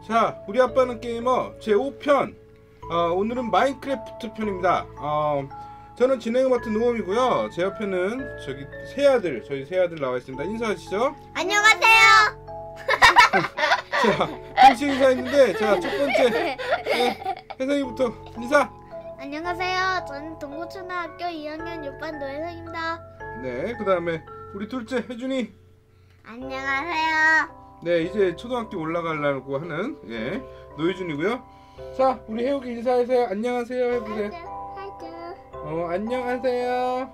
자, 우리 아빠는 게이머 제5편. 오늘은 마인크래프트 편입니다. 저는 진행을 맡은 노엄이고요. 제 옆에는 저희 새아들 나와 있습니다. 인사하시죠. 안녕하세요. 자, 동시 인사했는데, 자, 첫 번째 혜성이부터 인사. 안녕하세요. 저는 동구초등학교 2학년 6반 노혜성입니다. 네, 그 다음에 우리 둘째 혜준이. 안녕하세요. 네, 이제 초등학교 올라가려고 하는 노혜준이고요. 자, 우리 혜욱이 인사하세요. 안녕하세요 해보세요. 안녕하세요.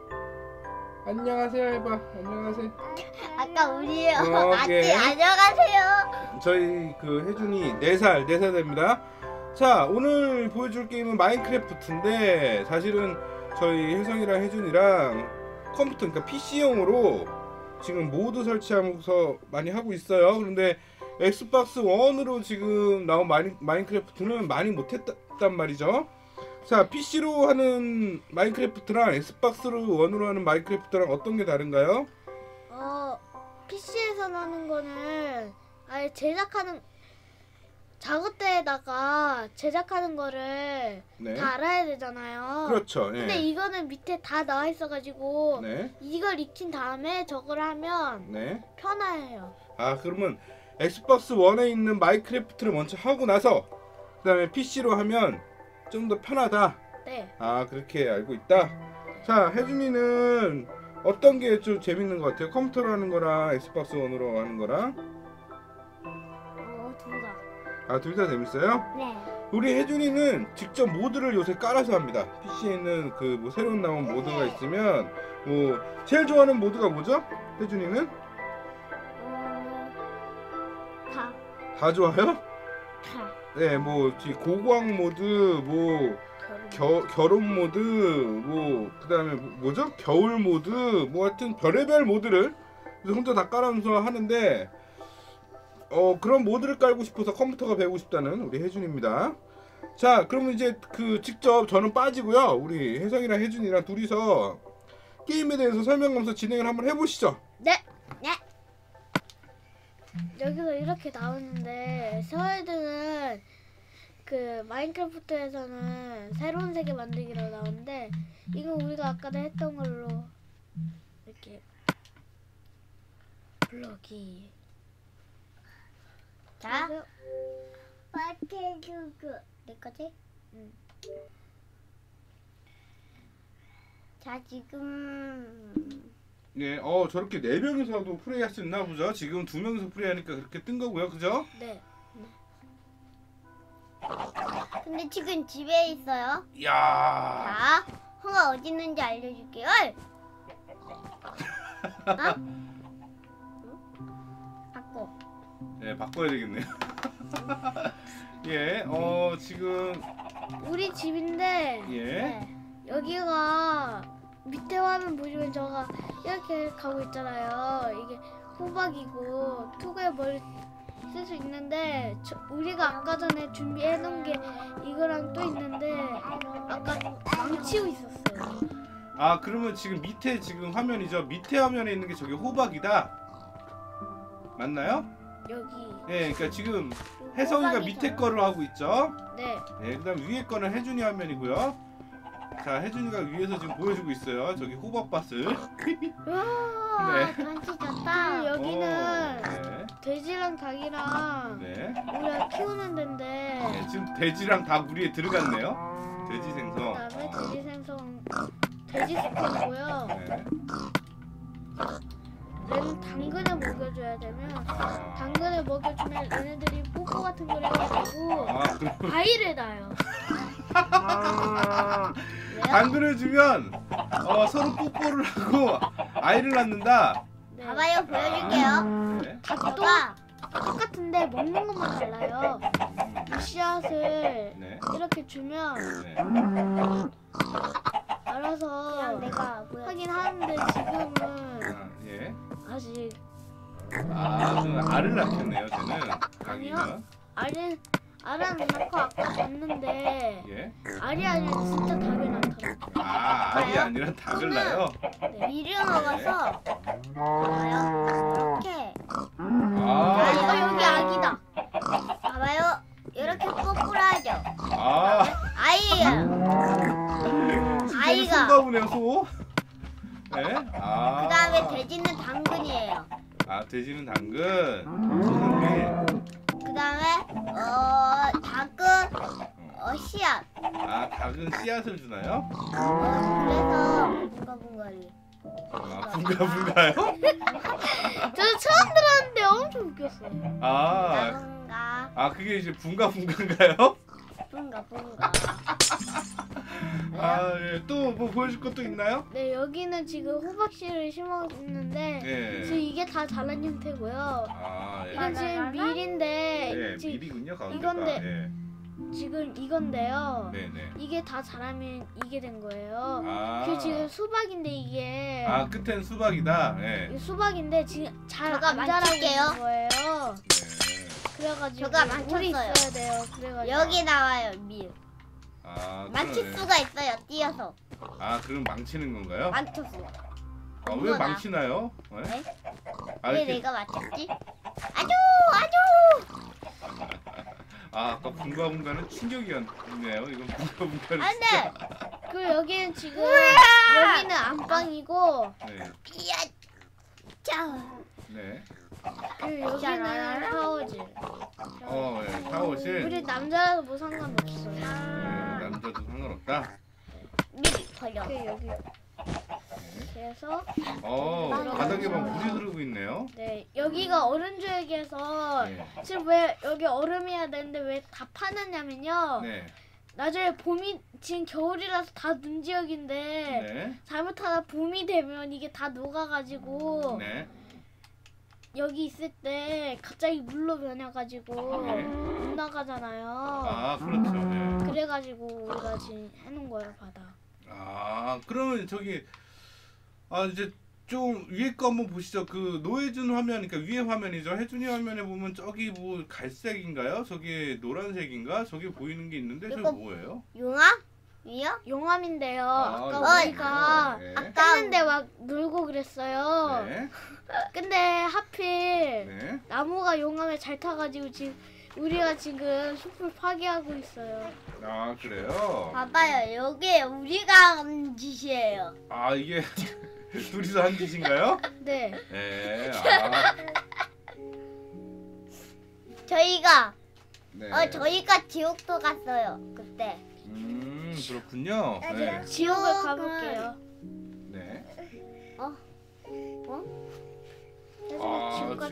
안녕하세요 해봐. 안녕하세요. 아까 우리요. 예. 안녕하세요. 저희 그 혜준이 4살 됩니다. 자, 오늘 보여줄 게임은 마인크래프트인데, 사실은 저희 혜성이랑 혜준이랑 컴퓨터, 그러니까 PC용으로 지금 모드 설치하면서 많이 하고 있어요. 그런데 엑스박스 1으로 지금 나온 마인크래프트는 많이 못했단 말이죠. 자, PC로 하는 마인크래프트랑 엑스박스로 1으로 하는 마인크래프트랑 어떤 게 다른가요? PC에서 하는 거는 아예 작업대에다가 제작하는 거를 네. 다 알아야 되잖아요. 그렇죠. 근데 이거는 밑에 다 나와 있어가지고 네. 이걸 익힌 다음에 저걸 하면 네. 편해요. 그러면 엑스박스 1에 있는 마인크래프트를 먼저 하고 나서 그 다음에 PC로 하면 좀 더 편하다. 네. 그렇게 알고 있다. 자, 혜준이는 어떤 게 좀 재밌는 것 같아요? 컴퓨터로 하는 거랑 엑스박스 1으로 하는 거랑? 둘 다. 둘 다 재밌어요? 네. 우리 혜준이는 직접 모드를 요새 깔아서 합니다. PC에는 그 뭐 새로 나온 모드가 있으면 뭐 제일 좋아하는 모드가 뭐죠? 혜준이는? 다 좋아요? 다. 네, 뭐 고고학 모드, 뭐 결혼 모드, 뭐 그다음에 뭐죠? 겨울 모드, 뭐 하여튼 별의별 모드를 혼자 다 깔아서 하는데, 그런 모드를 깔고 싶어서 컴퓨터가 배우고 싶다는 우리 혜준입니다. 자, 그러면 이제 직접 저는 빠지고요. 우리 혜성이랑 혜준이랑 둘이서 게임에 대해서 설명하면서 진행을 한번 해보시죠. 네. 여기서 이렇게 나오는데, 서해드는 그 마인크래프트에서는 새로운 세계 만들기라고 나오는데, 이거 우리가 아까도 했던 걸로 이렇게 블럭이. 자, 마트주그 내 거지? 응. 자, 지금 네, 저렇게 4명이서도 플레이할 수 있나 보죠. 지금 2명이서 플레이하니까 그렇게 뜬 거고요, 그죠? 네. 근데 지금 집에 있어요. 이야. 자, 형아 어디 있는지 알려줄게요. 바꿔. 네, 바꿔야 되겠네요. 지금 우리 집인데 예. 여기가 밑에 화면 보시면 저가 이렇게 가고 있잖아요. 이게 호박이고 투구에 뭘 쓸 수 있는데, 우리가 아까 전에 준비해 놓은 게 이거랑 또 있는데 아까 망치고 있었어요. 그러면 지금 밑에 지금 화면이죠. 밑에 화면에 있는 게 저기 호박이다. 맞나요? 여기. 네, 그러니까 지금 혜성이가 밑에 거를 하고 있죠. 네. 네, 그다음 위에 거는 혜준이 화면이고요. 자, 혜준이가 위에서 지금 보여주고 있어요. 저기 호박밭을. 우와, 네. 많이 좋다. 여기는 네. 돼지랑 닭이랑 네. 우리가 키우는 데인데, 네, 지금 돼지랑 닭 우리에 들어갔네요. 돼지 생선. 그다음에 돼지 생선, 돼지 스콘이고요. 네. 얘는 당근을 먹여줘야 되면, 당근을 먹여주면 얘네들이 뽀뽀 같은 걸 해가지고 그럼 아이를 낳아요. 당근을 주면 서로 뽀뽀를 하고 아이를 낳는다. 네. 봐봐요, 보여줄게요. 네. 닭도 똑같은데 먹는 것만 달라요. 이 씨앗을 네. 이렇게 주면 네. 알아서 내가 하긴 하는데, 지금은 예. 아직 그럼 알을 낳겠네요, 쟤는. 아니요. 닭이면. 알은 낳고 아까 봤는데 예. 알이 아니라 진짜 닭을 낳더라고요. 알이 아니라 닭을 낳아요. 네. 미리 먹어서 봐요. 이렇게. 아, 여기 아기다. 봐봐요. 돼지는 당근, 소는 밀. 그 다음에 닭은 씨앗. 아, 닭은 씨앗을 주나요? 그래서 bun가bun가리. 아, 분가분가요? 저도 처음 들었는데 엄청 웃겼어요. 아, bun가 아 그게 이제 분가분가인가요? bun가. 아, 예. 또 뭐 보여줄 것도 있나요? 네, 여기는 지금 호박씨를 심었는데 예. 지금 이게 다 자란 형태고요. 아, 예. 이건 지금 밀인데 예, 지금 밀이군요, 가운데가. 이건데. 예. 지금 이건데요. 네네. 이게 다 자라면 이게 된 거예요. 아. 그 지금 수박인데 이게 아, 끝엔 수박이다. 예. 이게 수박인데 지금 잘 제가 안 자라고 만질게요. 있는 거예요. 네. 그래가지고 제가 물이 만졌어요. 있어야 돼요. 그래가지고 여기 나와요 밀. 아, 만칠 그러네. 수가 있어요. 띄어서 아, 그럼 망치는 건가요? 만쳤어. 아, 왜 망치나요? 네? 네? 아, 왜 이렇게, 내가 맞췄지? 아주 아, 아까 분가분가는 충격이었네요. 이건 분가분가는 안돼. 진짜. 그 여기는 지금 여기는 안방이고 네. 이야. 자. 네. 그 여기는 샤워질. 예, 샤워실. 우리 남자라도 뭐 상관없어요. 네, 남자도 상관없다. 밀 걸려. 그 여기 그래서 바닥에 막 물이 흐르고 있네요. 네 여기가 얼음 지역에서 네. 지금 왜 여기 얼음이야 되는데 왜 다 파놨냐면요. 네. 나중에 봄이 지금 겨울이라서 다 눈 지역인데 네. 잘못하다 봄이 되면 이게 다 녹아가지고 네. 여기 있을 때 갑자기 물로 변해가지고 네. 못 나가잖아요. 아, 그렇죠. 네. 그래가지고 우리가 지금 해놓은 거예요 바다. 아, 그러면 저기 이제 좀 위에 거 한번 보시죠. 그 노혜준 화면, 그러니까 위에 화면이죠. 혜준이 화면에 보면 저기 뭐 갈색인가요? 저기 노란색인가? 저기 보이는 게 있는데 저게 이거- 뭐예요? 용암? 위요? 용암인데요. 아, 아까 용암이요. 우리가 네. 했는데 막 놀고 그랬어요. 네. 근데 하필 네. 나무가 용암에 잘 타가지고 지금 우리가 지금 숲을 파괴하고 있어요. 아, 그래요? 봐봐요. 여기 우리가 한 짓이에요. 아, 이게 둘이서 한 짓인가요? 네. 네. 아, 저희가 네. 저희가 지옥도 갔어요. 그때. 그렇군요. 네. 지옥을 가볼게요. 네. 그래서 아, 지옥 가자.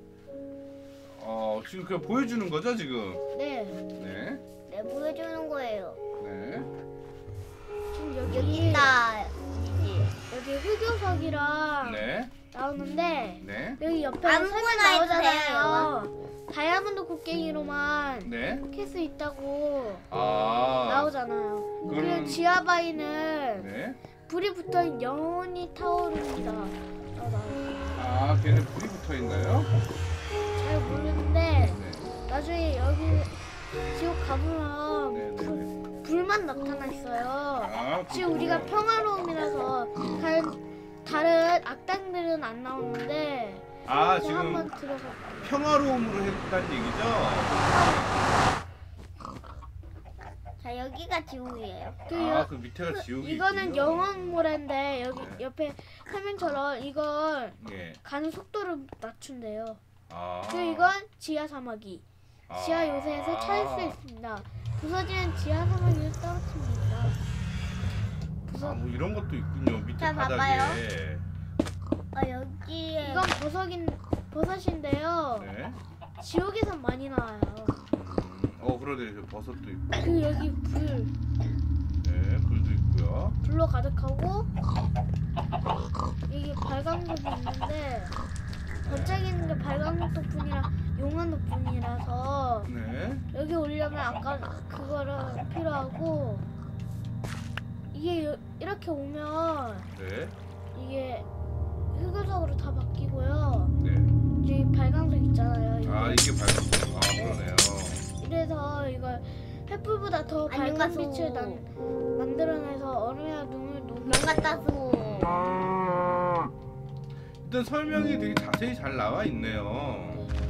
지금 그냥 보여주는 거죠, 지금? 네. 네. 네, 보여주는 거예요. 네. 지금 여기 여기 있다. 여기 흑요석이랑 네. 나오는데 네. 여기 옆에 아무거나 설명 해도 나오잖아요. 다이아몬드 곡괭이로만 네. 캘 수 있다고 아. 나오잖아요. 그럼- 그리고 지하바위는 네. 불이 붙어있는 영원히 타오릅니다. 나와요. 아, 걔는 불이 붙어 있나요? 잘 모르는데 네. 나중에 여기 지옥 가보면 네, 네, 네. 불만 나타나 있어요. 아, 지금 우리가 그렇군요. 평화로움이라서 다른 악당들은 안 나오는데 아, 이제 지금 한번 들어가. 평화로움으로 했다는 얘기죠? 자, 여기가 지옥이에요. 그 밑에가 지옥이 이거는 있군요. 영원모래인데 여기 네. 옆에 화면처럼 이걸 예. 가는 속도를 낮춘대요. 아. 그리고 이건 지하 사마귀. 아. 지하 요새에서 찾을 수 있습니다. 부서지는 지하 사마귀를 떨어뜨립니다. 아, 뭐 이런 것도 있군요. 밑에 자, 바닥에. 봐봐요. 여기에 이건 버섯인데요. 네. 지옥에선 많이 나와요. 그러네. 저 버섯도 있고. 그 여기 네, 불도 있고요. 불로 가득하고 여기 발광석이 있는데 번쩍이는 게 발광석 덕분이라 용암 덕분이라서 네. 여기 오려면 아까 그거를 필요하고 이게 이렇게 오면 네. 이게 흑요석으로 다 바뀌고요. 네. 여기 발광석 있잖아요. 이게. 아, 이게 밝은 거. 아, 그러네요. 이래서 이걸 횃불보다 더 밝은 안녕하세요. 빛을 만들어내서 얼음이나 눈을 녹여. 명가따수. 일단 설명이 되게 자세히 잘 나와 있네요.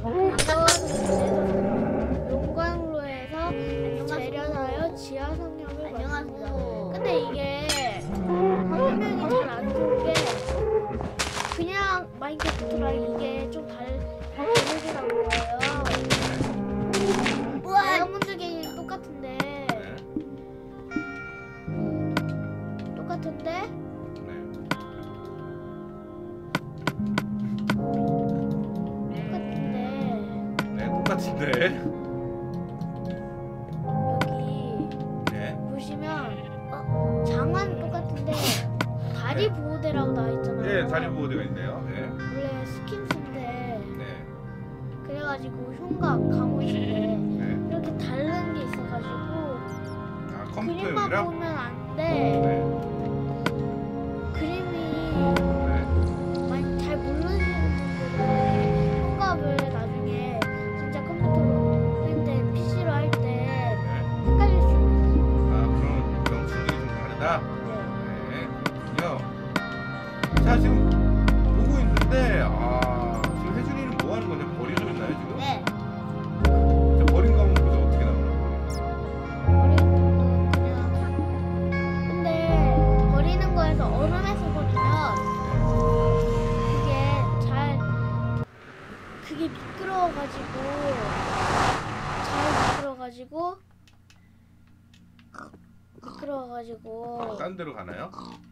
용광로에서 재련하여 지하 성역을 만듭니다. 안녕하세요. 근데 이게 화면이 잘 안 좋은 게 그냥 마인크래프트랑 이게 좀 같은데. 여기 네. 보시면 장은 똑같은데 다리 네. 보호대라고 나와 있잖아요. 네, 다리 보호대가 있네요. 네. 원래 스킨스인데 네. 그래가지고 흉곽 감옷인데 네. 이렇게 다른 게 있어가지고 아, 그림만 컴퓨터용이랑. 보면 안 돼. 네. 그림이 네. 많이 잘 모르시는 분들은 흉곽을 나중에 진짜 컴퓨터로 할 때, PC로 할 때 네. 헷갈릴 수 있어요. 아, 그런 명칭들이 좀 다르다. 네. 네, 그렇군요. 자, 지금 보고 있는데, 지금 혜준이는 뭐 하는 거냐? 버리고 있나요, 지금? 네. 저 버린 거 한번 보자. 어떻게 나오나? 버리는 그냥 근데 버리는 거에서 얼음에서 버리면 그게 미끄러워가지고 딴 데로 가나요?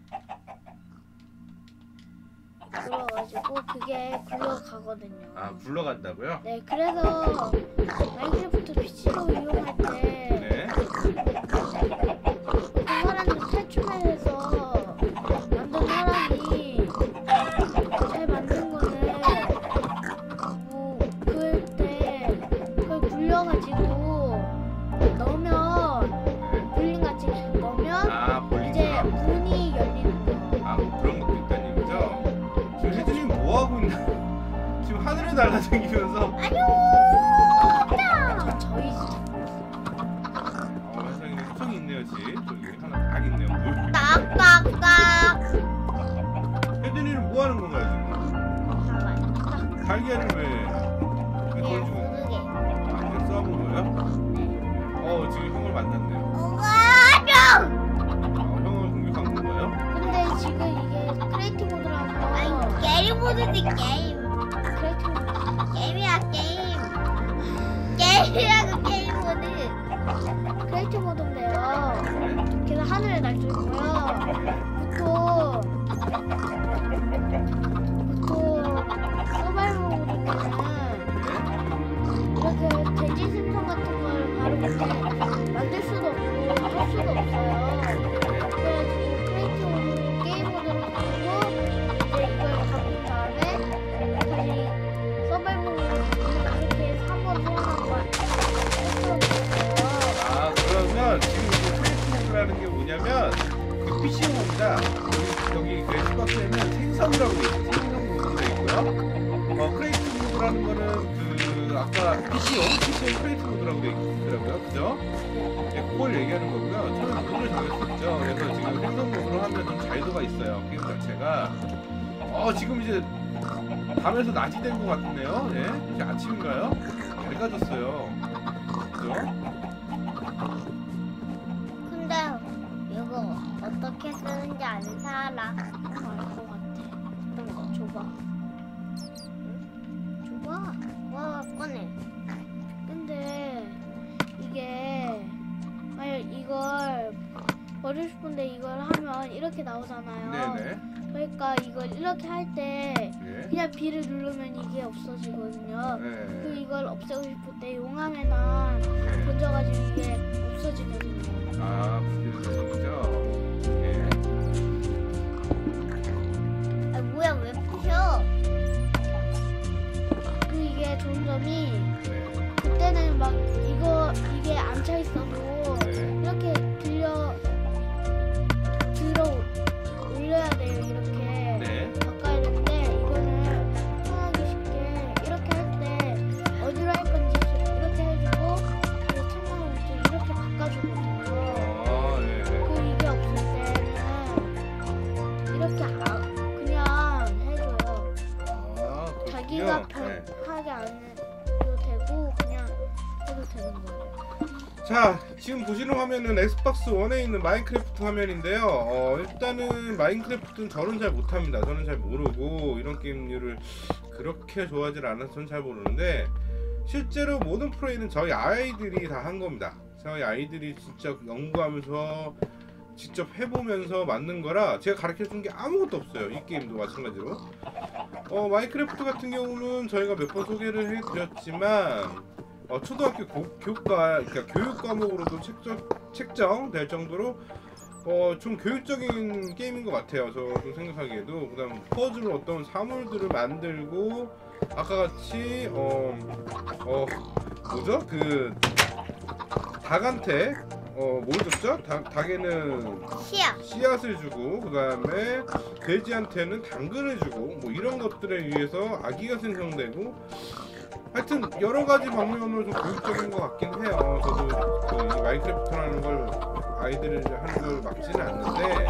미끄러워가지고 그게 굴러가거든요. 아, 굴러간다고요? 네, 그래서 마인크래프트 PC로 이용할 때 네. 그 사람들 탈출해서 만든 사람이 잘 만든 거는 뭐 그럴 때 그걸 굴려가지고 넣으면 볼링같이 넣으면 아, 이제 볼링처럼. 문이 열리는 거. 아, 뭐 그런 것도 있다는 얘기죠? 지금 혜준이 뭐 하고 있나? 지금 하늘에 날아다니면서. 저희 혜성이는 수성이 있네요, 집. 저기 하나 딱 있네요. 물. 딱딱딱. 혜준이는 뭐 하는 건가요, 지금? 달걀을 왜 그냥 던지고 있나요? 모르게. 아, 그냥 써본 거예요? 지금 형을 만났네요. 형을 공격한 건가요? 근데 지금 이게 크리에이티브 모드라서 아니 게임 모드지 게임. 크리에이티브 모드 게임이야 게임. 게임이라고 게임 모드. 크리에이티브 모드인데요. 네. 그래서 하늘에 날 수 있고요. 보통 서바이벌 모드 때는 이렇게 돼지 생선 같은 걸 바로 그때 만들 수도 없고 할 수도 없어요. 그래가지고 크리에이티브 모드 게임 모드로 바꾸고 이제 이걸 바꾼 다음에 다시 서바이벌 모드로 바꾸면 이렇게 3번 소환한 거야. 아, 그러면 지금 이 크리에이티브라는 게 뭐냐면 그 PC용입니다. 여기 그 엑스박스에는 생성이라고 돼 있어요. 생성 모드로 돼 있고요. 크리에이티브라는 거는 그 아까 PC용 크리에이티브 모드라고 돼 있더라고요. 그죠? 네, 그걸 얘기하는 거고요. 저는 모드를 정할 수 있죠. 그래서 지금 생성 모드로 하면 좀 자유도가 있어요. 게임 자체가. 지금 이제 밤에서 낮이 된 것 같네요. 네, 이제 아침인가요? 밝아졌어요. 그죠? 근데 이거 어떻게 쓰는지 안 살아. 알것 같아. 잠깐만 줘봐. 줘봐. 와 꺼내. 근데 이게 만약 이걸 버리고 싶은데 이걸 하면 이렇게 나오잖아요. 네네. 그러니까 이걸 이렇게 할 때 네. 그냥 B를 누르면 이게 없어지거든요. 그리고 네. 이걸 없애고 싶을 때 용암에다 네. 던져가지고 이게 없어지거든요. 아, 그게 얘기죠? 네. 아 뭐야 왜 부셔? 그 이게 좋은 점이 네. 그때는 막 이게 안 차 있어도 네. 이렇게 들어 올려야 돼요. 이렇게 네. 바꿔야 되는데 이거는 편하게 쉽게 이렇게 할 때 어디로 할 건지 이렇게 해주고 그리고 창문을 이렇게 바꿔주거든요. 네. 그 이게 없을 때는 이렇게 그냥 해줘요. 그렇군요. 자기가 네. 편하게 안 해도 되고 그냥 해도 되는 거예요. 자, 지금 보시는 화면은 엑스박스 1에 있는 마인크래프트 화면인데요. 일단은 마인크래프트는 저는 잘 못합니다. 저는 잘 모르고 이런 게임류를 그렇게 좋아하지 않아서 저는 잘 모르는데 실제로 모든 플레이는 저희 아이들이 다 한 겁니다. 저희 아이들이 진짜 연구하면서 직접 해보면서 만든 거라 제가 가르쳐준 게 아무것도 없어요. 이 게임도 마찬가지로. 마인크래프트 같은 경우는 저희가 몇 번 소개를 해드렸지만 초등학교 교과 그러니까 교육 과목으로도 책정될 정도로 좀 교육적인 게임인 것 같아요. 저도 생각하기에도. 그다음 퍼즐 어떤 사물들을 만들고 아까 같이 뭐죠? 그 닭한테 뭘 줬죠? 닭에는 씨앗을 주고 그다음에 돼지한테는 당근을 주고 뭐 이런 것들에 의해서 아기가 생성되고 하여튼 여러 가지 방면으로 좀 교육적인 것 같긴 해요. 저도 이 마인크래프트라는 걸 아이들을 하는 걸 막지는 않는데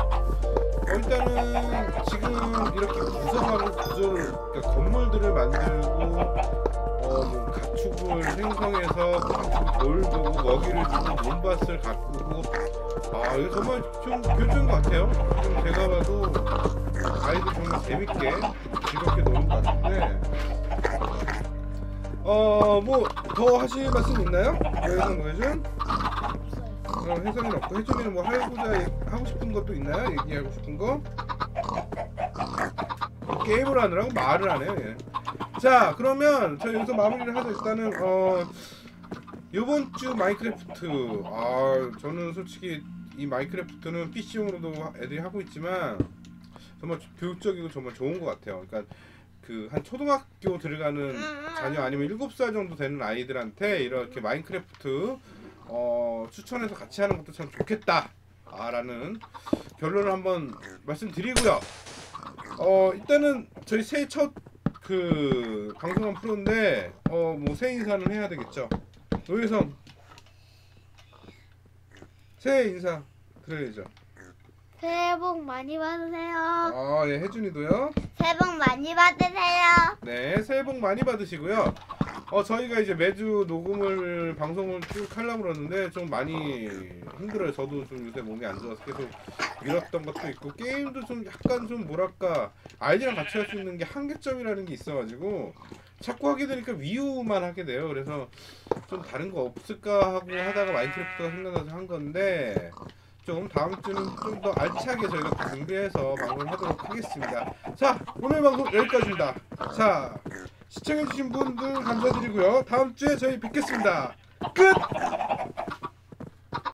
일단은 지금 이렇게 구성하는 구조를 그러니까 건물들을 만들고 뭐 가축을 생성해서 가축 돌보고 먹이를 주고 논밭을 가꾸고 이거 정말 좀 교육적인 것 같아요. 좀 제가 봐도 아이들 정말 재밌게 즐겁게 노는 것 같은데 뭐 더 하실 말씀 있나요? 여기서 노예준? 혜성이는 없고 혜준이는 뭐 하고 싶은 것도 있나요? 얘기하고 싶은 거? 게임을 하느라고 말을 하네요. 예. 자 그러면 저희 여기서 마무리를 하자. 일단은 요번 주 마인크래프트 저는 솔직히 이 마인크래프트는 PC용으로도 애들이 하고 있지만 정말 교육적이고 정말 좋은 것 같아요. 그러니까 그 한 초등학교 들어가는 자녀 아니면 7살 정도 되는 아이들한테 이렇게 마인크래프트 추천해서 같이 하는 것도 참 좋겠다 라는 결론을 한번 말씀드리고요. 일단은 저희 새해 첫 그 방송한 프로인데 뭐 새해 인사는 해야 되겠죠. 노예성 새해 인사 드려야죠. 새해 복 많이 받으세요. 예, 혜준이도요. 새해 복 많이 받으세요. 네, 새해 복 많이 받으시고요. 저희가 이제 매주 방송을 쭉 하려고 그러는데 좀 많이 힘들어요. 저도 좀 요새 몸이 안 좋아서 계속 미뤘던 것도 있고 게임도 좀 약간 좀 뭐랄까 아이들이랑 같이 할 수 있는 게 한계점이라는 게 있어가지고 자꾸 하게 되니까 위유만 하게 돼요. 그래서 좀 다른 거 없을까 하고 하다가 마인크래프트가 생각나서 한 건데 좀 다음 주는 좀 더 알차게 저희가 준비해서 방송을 하도록 하겠습니다. 자, 오늘 방송 여기까지입니다. 자, 시청해주신 분들 감사드리고요. 다음 주에 저희 뵙겠습니다. 끝!